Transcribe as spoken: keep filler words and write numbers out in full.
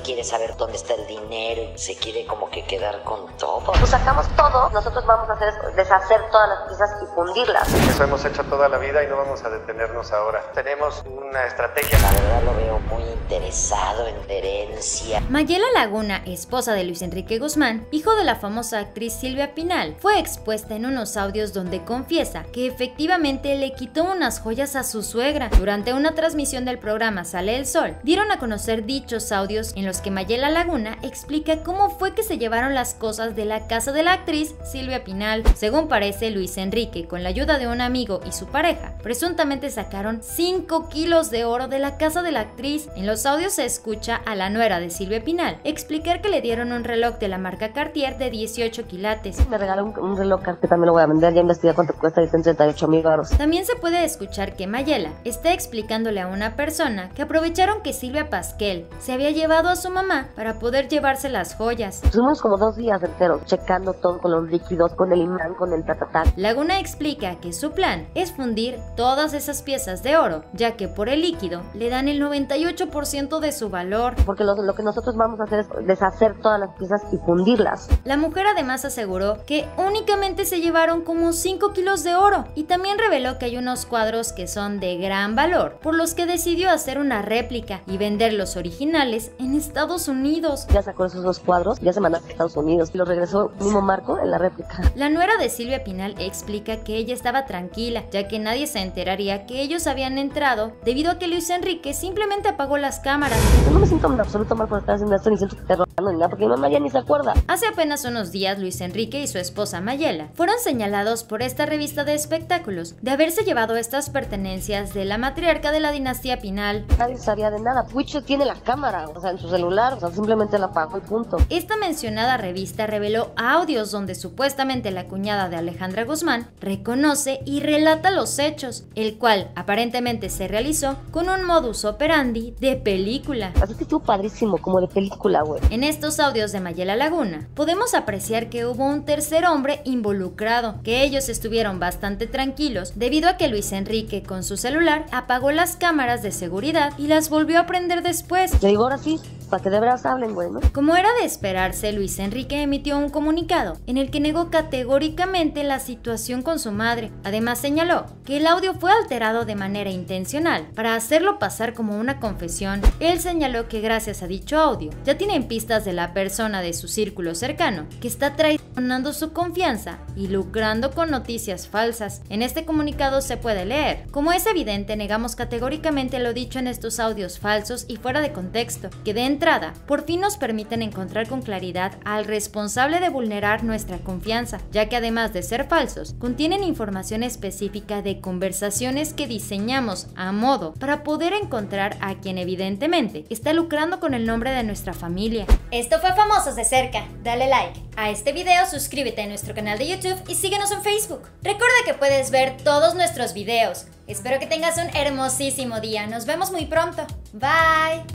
quiere saber dónde está el dinero y se quiere como que quedar con todo. Pues sacamos todo, nosotros vamos a hacer es deshacer todas las piezas y fundirlas. Eso hemos hecho toda la vida y no vamos a detenernos ahora. Tenemos una estrategia. La verdad lo veo muy interesado en herencia. Mayela Laguna, esposa de Luis Enrique Guzmán, hijo de la famosa actriz Silvia Pinal, fue expuesta en unos audios donde confiesa que efectivamente le quitó unas joyas a su suegra. Durante una transmisión del programa Sale el Sol, dieron a conocer dichos audios en los que Mayela Laguna explica cómo fue que se llevaron las cosas de la casa de la actriz Silvia Pinal. Según parece, Luis Enrique, con la ayuda de un amigo y su pareja, presuntamente sacaron cinco kilos de oro de la casa de la actriz. En los audios se escucha a la nuera de Silvia Pinal explicar que le dieron un reloj de la marca Cartier de dieciocho quilates. Me regaló un, un reloj que también lo voy a vender, ya investigué cuánto cuesta y está en treinta y ocho mil baros. También se puede escuchar que Mayela está explicándole a una persona que aprovecharon que Silvia Pasquel se había llevado a su mamá para poder llevarse las joyas. Estuvimos como dos días enteros checando todo con los líquidos, con el imán, con el tatatá. Laguna explica que su plan es fundir todas esas piezas de oro, ya que por el líquido le dan el noventa y ocho por ciento de su valor. Porque lo, lo que nosotros vamos a hacer es deshacer todas las piezas y fundirlas. La mujer además aseguró que únicamente se llevaron como cinco kilos de oro y también reveló que hay unos cuadros que son de gran valor, por los que decidió hacer una réplica y vender los originales en Estados Unidos. Ya sacó esos dos cuadros, ya se mandaron a Estados Unidos y los regresó mismo Marco en la réplica. La nuera de Silvia Pinal explica que ella estaba tranquila, ya que nadie se enteraría que ellos habían entrado debido a que Luis Enrique simplemente apagó las cámaras. Yo no me siento en absoluto mal por estar haciendo esto, ni siento que te robando ni nada, porque mi mamá ya ni se acuerda. Hace apenas unos días, Luis Enrique y su esposa Mayela fueron señalados por esta revista de espectáculos de haberse llevado estas pertenencias de la matriarca de la dinastía Pinal. Nadie sabía de nada. Wicho tiene la cámara, o sea, en su celular, o sea, simplemente la apagó y punto. Esta mencionada revista reveló audios donde supuestamente la cuñada de Alejandra Guzmán reconoce y relata los hechos, el cual aparentemente se realizó con un modus operandi de película. Así que estuvo padrísimo, como de película, güey. En estos audios de Mayela Laguna, podemos apreciar que hubo un tercer hombre involucrado, que ellos estuvieron bastante tranquilos debido a que Luis Enrique con su celular apagó las cámaras de seguridad y las volvió a prender después. Yo digo, ahora sí, para que de veras hablen, güey, ¿no? Como era de esperarse, Luis Enrique emitió un comunicado en el que negó categóricamente la situación con su madre. Además señaló que el audio fue alterado de manera intencional para hacerlo pasar como una confesión. Él señaló que gracias a dicho audio ya tienen pistas de la persona de su círculo cercano que está traicionando su confianza y lucrando con noticias falsas. En este comunicado se puede leer: como es evidente, negamos categóricamente lo dicho en estos audios falsos y fuera de contexto, que de entrada por fin nos permiten encontrar con claridad al responsable de vulnerar nuestra confianza, ya que además de ser falsos, contienen información específica de conversaciones que diseñamos a modo para poder encontrar a quien evidentemente está lucrando con el nombre de nuestra familia. Esto fue Famosos de Cerca. Dale like a este video, suscríbete a nuestro canal de YouTube y síguenos en Facebook. Recuerda que puedes ver todos nuestros videos. Espero que tengas un hermosísimo día. Nos vemos muy pronto. Bye.